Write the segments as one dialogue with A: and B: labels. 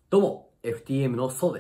A: どうも、FTM のそうです。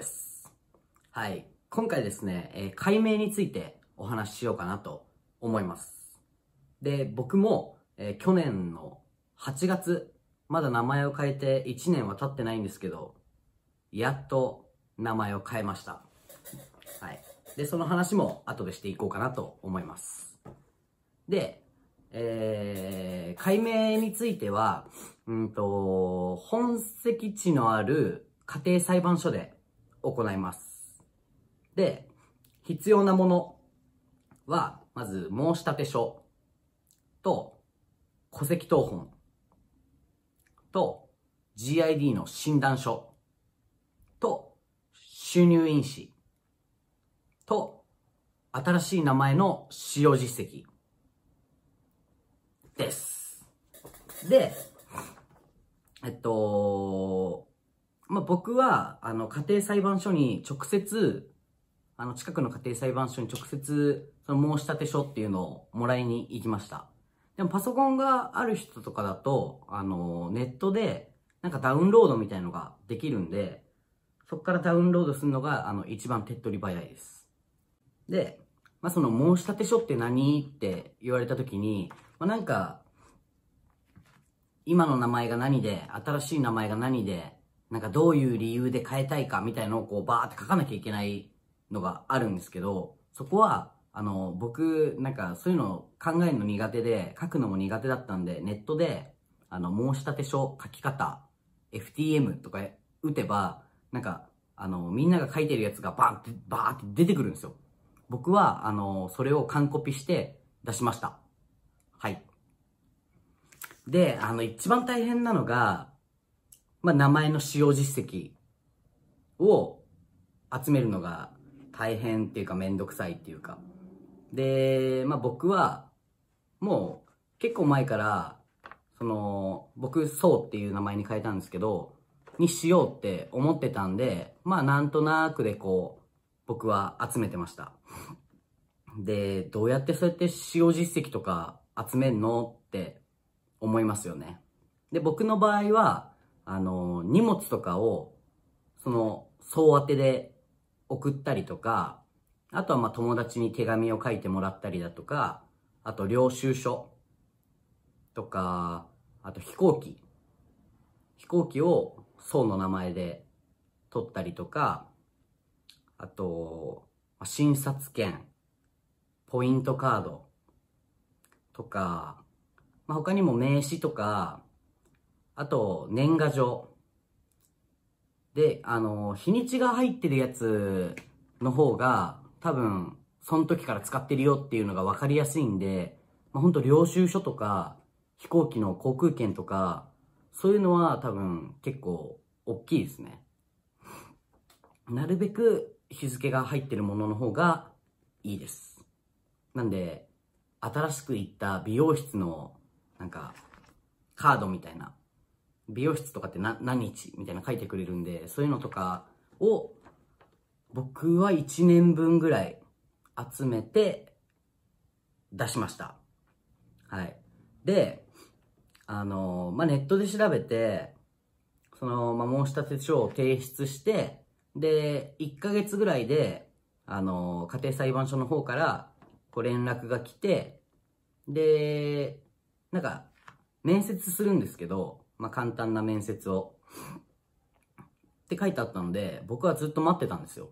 A: はい。今回ですね、改名についてお話ししようかなと思います。で、僕も、去年の8月、まだ名前を変えて1年は経ってないんですけど、やっと名前を変えました。はい。で、その話も後でしていこうかなと思います。で、改名については、本籍地のある家庭裁判所で行います。で、必要なものは、まず申立書と戸籍謄本と GID の診断書と収入印紙と新しい名前の使用実績です。で、僕は、家庭裁判所に直接、近くの家庭裁判所に直接、その申立書っていうのをもらいに行きました。でもパソコンがある人とかだと、ネットで、なんかダウンロードみたいのができるんで、そこからダウンロードするのが、一番手っ取り早いです。で、その申立書って何って言われたときに、なんか、今の名前が何で、新しい名前が何で、なんかどういう理由で変えたいかみたいのをこうバーって書かなきゃいけないのがあるんですけど、そこは、僕、なんかそういうのを考えるの苦手で、書くのも苦手だったんで、ネットで、申立書書き方、FTM とか打てば、なんか、みんなが書いてるやつがバーって出てくるんですよ。僕は、それを完コピして出しました。はい。で、一番大変なのが、名前の使用実績を集めるのが大変っていうかめんどくさいっていうか。で、僕は、もう結構前から、僕、そうっていう名前に変えたんですけど、にしようって思ってたんで、なんとなくでこう、僕は集めてました。で、どうやってそうやって使用実績とか集めんのって思いますよね。で、僕の場合は、荷物とかを、総当てで送ったりとか、あとは友達に手紙を書いてもらったりだとか、あと領収書とか、あと飛行機。飛行機を総の名前で取ったりとか、あと、診察券、ポイントカードとか、他にも名刺とか、あと年賀状。で、日にちが入ってるやつの方が、多分、その時から使ってるよっていうのが分かりやすいんで、ほんと領収書とか、飛行機の航空券とか、そういうのは多分結構大きいですね。なるべく日付が入ってるものの方がいいです。なんで、新しく行った美容室の、なんか、カードみたいな、美容室とかって何日みたいな書いてくれるんで、そういうのとかを、僕は1年分ぐらい集めて出しました。はい。で、ネットで調べて、申立書を提出して、で、1ヶ月ぐらいで、家庭裁判所の方から、連絡が来て、で、なんか、面接するんですけど、簡単な面接を。って書いてあったので、僕はずっと待ってたんですよ。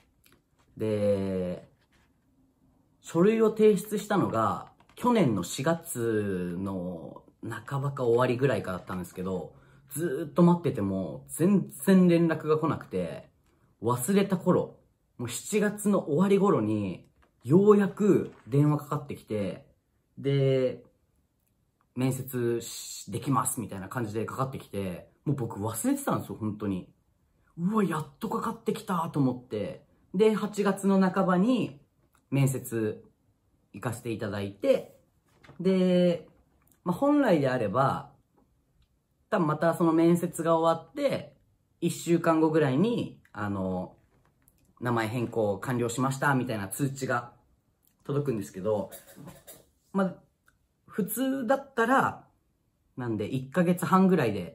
A: で、書類を提出したのが、去年の4月の半ばか終わりぐらいかだったんですけど、ずーっと待ってても、全然連絡が来なくて、忘れた頃、もう7月の終わり頃に、ようやく電話かかってきて、で、面接できますみたいな感じでかかってきて、もう僕忘れてたんですよ、本当に。うわ、やっとかかってきたと思って。で、8月の半ばに面接行かせていただいて、で、本来であれば、多分またその面接が終わって、1週間後ぐらいに、名前変更完了しましたみたいな通知が届くんですけど、普通だったら、なんで1ヶ月半ぐらいで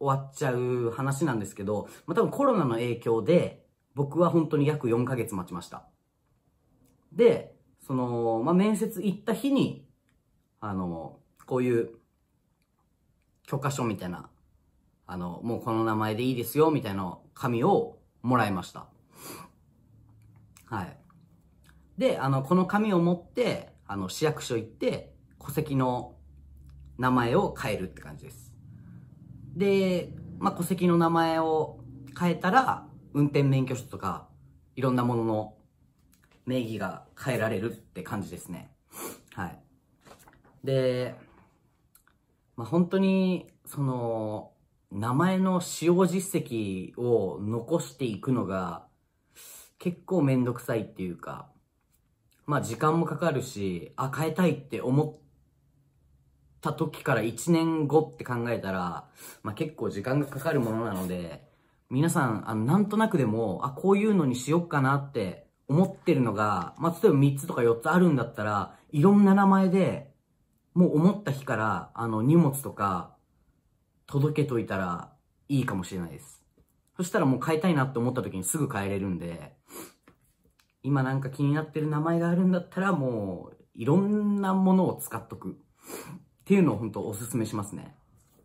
A: 終わっちゃう話なんですけど、まあ、多分コロナの影響で、僕は本当に約4ヶ月待ちました。で、まあ、面接行った日に、こういう許可書みたいな、もうこの名前でいいですよ、みたいな紙をもらいました。はい。で、この紙を持って、市役所行って、戸籍の名前を変えるって感じです。で、まあ、戸籍の名前を変えたら、運転免許証とか、いろんなものの名義が変えられるって感じですね。はい。で、まあ、本当に、名前の使用実績を残していくのが、結構めんどくさいっていうか、まあ時間もかかるし、変えたいって思った時から1年後って考えたら、まあ結構時間がかかるものなので、皆さん、なんとなくでも、こういうのにしよっかなって思ってるのが、まあ例えば3つとか4つあるんだったら、いろんな名前で、もう思った日から、荷物とか、届けといたらいいかもしれないです。そしたらもう変えたいなって思った時にすぐ変えれるんで、今なんか気になってる名前があるんだったらもういろんなものを使っとくっていうのを本当おすすめしますね。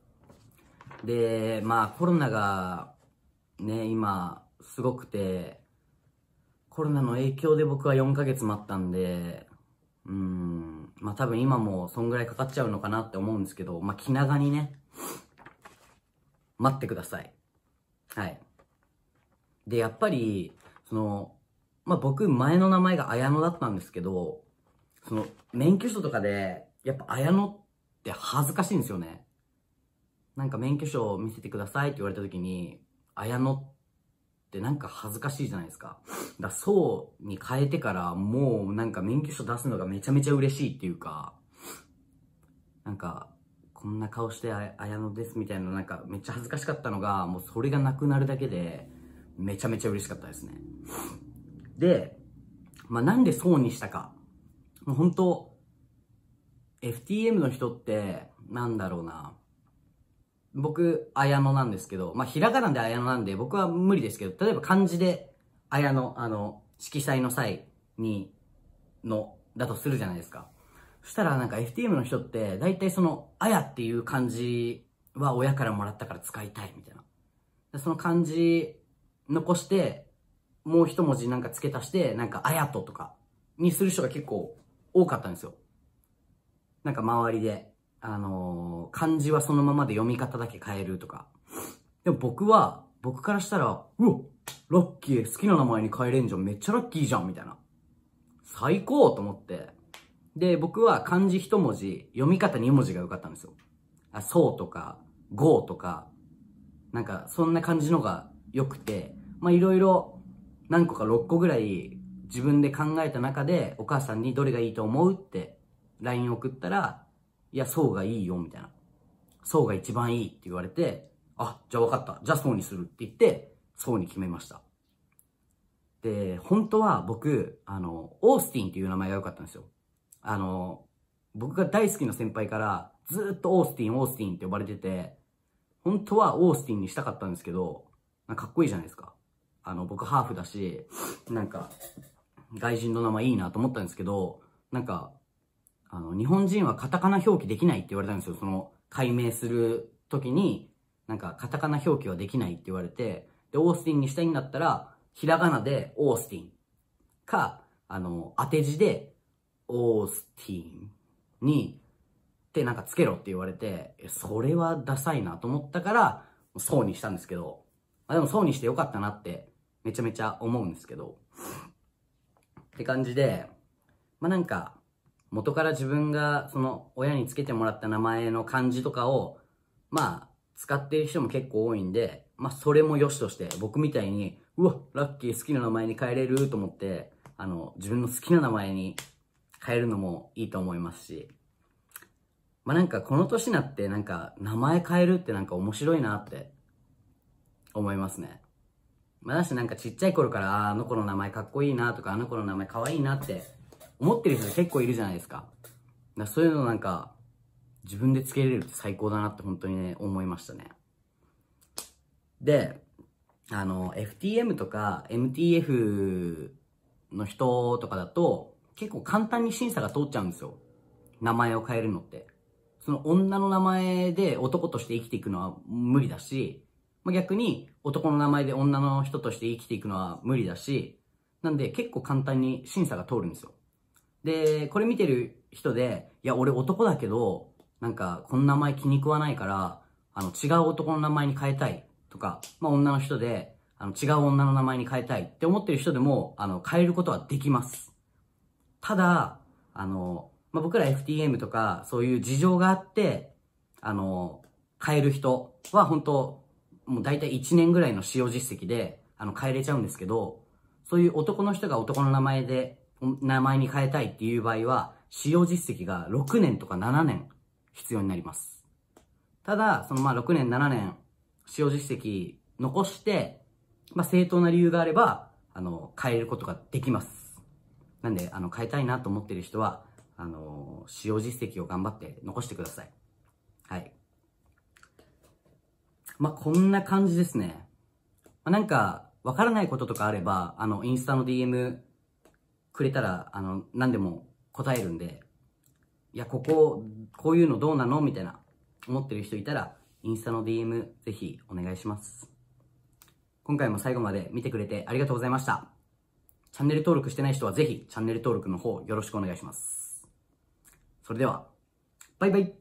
A: で、まあコロナがね、今すごくて、コロナの影響で僕は4ヶ月待ったんで、まあ多分今もそんぐらいかかっちゃうのかなって思うんですけど、まあ気長にね、待ってください。はい。で、やっぱり、まあ、僕、前の名前が綾野だったんですけど、免許証とかで、やっぱ綾野って恥ずかしいんですよね。なんか免許証見せてくださいって言われた時に、綾野ってなんか恥ずかしいじゃないですか。そうに変えてから、もうなんか免許証出すのがめちゃめちゃ嬉しいっていうか、なんか、こんな顔して綾野ですみたいな、なんかめっちゃ恥ずかしかったのが、もうそれがなくなるだけで、めちゃめちゃ嬉しかったですね。で、まあ、なんでそうにしたか。もう本当 FTM の人って、なんだろうな。僕、綾野なんですけど、まあ、ひらがなで綾野なんで、僕は無理ですけど、例えば漢字で綾野、色彩の際に、だとするじゃないですか。そしたらなんか FTM の人って、大体あやっていう漢字は親からもらったから使いたいみたいな。その漢字残して、もう一文字なんか付け足して、なんかあやととかにする人が結構多かったんですよ。なんか周りで。漢字はそのままで読み方だけ変えるとか。でも僕からしたら、うわ、ラッキー、好きな名前に変えれんじゃん、めっちゃラッキーじゃん、みたいな。最高と思って。で、僕は漢字一文字、読み方二文字が良かったんですよ。そうとか、ゴーとか、なんかそんな感じのが良くて、まあいろいろ何個か6個ぐらい自分で考えた中でお母さんにどれがいいと思うって LINE 送ったら、いや、そうがいいよ、みたいな。そうが一番いいって言われて、じゃあ分かった。じゃあそうにするって言って、そうに決めました。で、本当は僕、オースティンっていう名前が良かったんですよ。僕が大好きな先輩からずっとオースティン、オースティンって呼ばれてて、本当はオースティンにしたかったんですけど、かっこいいじゃないですか。僕ハーフだし、なんか、外人の名前いいなと思ったんですけど、なんか、日本人はカタカナ表記できないって言われたんですよ。解明する時に、なんか、カタカナ表記はできないって言われて、で、オースティンにしたいんだったら、ひらがなでオースティンか、当て字でオースティンに、ってなんかつけろって言われて、それはダサいなと思ったから、そうにしたんですけど、でもそうにしてよかったなってめちゃめちゃ思うんですけど、って感じで、まあなんか、元から自分が親につけてもらった名前の漢字とかを、まあ、使っている人も結構多いんで、まあそれも良しとして、僕みたいに、うわ、ラッキー好きな名前に変えれると思って、自分の好きな名前に変えるのもいいと思いますし、まあなんかこの年になってなんか名前変えるってなんか面白いなって思いますね。まあだしなんかちっちゃい頃からあの子の名前かっこいいなとかあの子の名前かわいいなって思ってる人結構いるじゃないですか。そういうのなんか自分でつけれるって最高だなって本当にね思いましたね。 で、FTM とか MTF の人とかだと、結構簡単に審査が通っちゃうんですよ。名前を変えるのって。その女の名前で男として生きていくのは無理だし、逆に男の名前で女の人として生きていくのは無理だし、なんで結構簡単に審査が通るんですよ。で、これ見てる人で、いや、俺男だけど、なんか、この名前気に食わないから、違う男の名前に変えたいとか、女の人で、違う女の名前に変えたいって思ってる人でも、変えることはできます。ただ、僕ら FTM とか、そういう事情があって、変える人は本当もう大体1年ぐらいの使用実績で、変えれちゃうんですけど、そういう男の人が男の名前で、名前に変えたいっていう場合は、使用実績が6年とか7年必要になります。ただ、その6年7年使用実績残して、正当な理由があれば、変えることができます。なんで、変えたいなと思っている人は、使用実績を頑張って残してください。はい。こんな感じですね。なんか、わからないこととかあれば、インスタの DM くれたら、何でも答えるんで、いや、こういうのどうなのみたいな、思ってる人いたら、インスタの DM ぜひお願いします。今回も最後まで見てくれてありがとうございました。チャンネル登録してない人はぜひ、チャンネル登録の方よろしくお願いします。それでは、バイバイ。